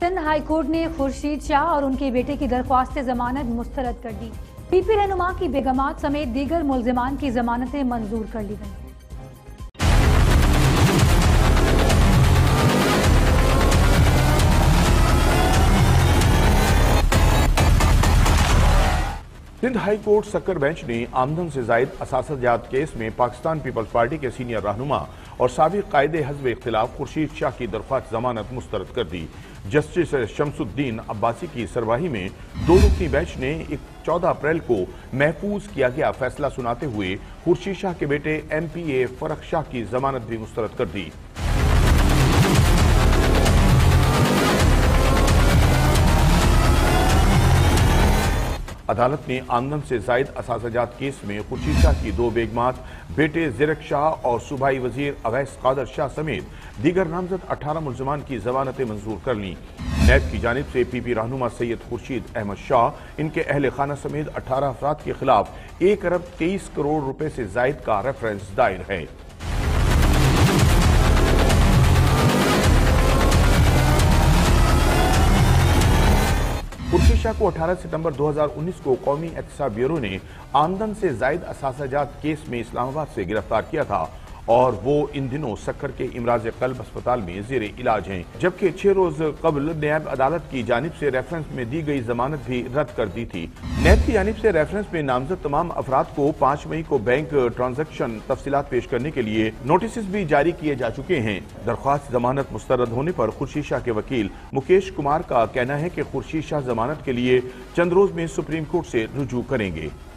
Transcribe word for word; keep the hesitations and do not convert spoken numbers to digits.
Sindh high court ने खुर्शीद शाह और उनके बेटे की दरख्वास्त जमानत मुस्तरद कर दी। पीपी रहनुमा की बेगमात समेत दीगर मुल्जिमान की जमानतें मंजूर कर ली गई। Sindh high court Sukkur bench ने आमदन से जायद असासजात केस में पाकिस्तान पीपल्स पार्टी के सीनियर रहनुमा और साबिक कायदे हज़्ब इख्तिलाफ खुर्शीद शाह की दरख्वास्त जमानत मुस्तरद कर दी। जस्टिस शमसुद्दीन अब्बासी की सरबराही में दो रुकनी बेंच ने चौदह अप्रैल को महफूज किया गया फैसला सुनाते हुए खुर्शीद शाह के बेटे M P A Farrukh Shah की जमानत भी मुस्तरद कर दी। अदालत ने आमदन से जायद असासजात केस में खुर्शीद शाह की दो बेगमात, बेटे ज़िरक शाह और सूबाई वजीर अवैस कादर शाह समेत दीगर नामजद अठारह मुल्जिमान की जमानतें मंजूर कर लीं। नैब की जानिब से पीपी रहनुमा सैयद खुर्शीद अहमद शाह, इनके अहल खाना समेत अठारह अफराद के खिलाफ एक अरब तेईस करोड़ रुपए से जायद का रेफरेंस दायर है। खुर्शीद शाह को अठारह सितंबर दो हजार उन्नीस को कौमी एहतसाब ब्यूरो ने आमदन से जायद असासजात केस में इस्लामाबाद से गिरफ्तार किया था और वो इन दिनों सक्कर के इमराज कल्ब अस्पताल में जेर इलाज हैं, जबकि छह रोज कबल नैब अदालत की जानिब से रेफरेंस में दी गई जमानत भी रद्द कर दी थी। नैब की जानिब से रेफरेंस में नामजद तमाम अफराद को पांच मई को बैंक ट्रांजैक्शन तफसीलात पेश करने के लिए नोटिस भी जारी किए जा चुके हैं। दरख्वास्त जमानत मुस्तरद होने पर खुर्शीद शाह के वकील मुकेश कुमार का कहना है कि खुर्शीद शाह जमानत के लिए चंद रोज में सुप्रीम कोर्ट से रुजू करेंगे।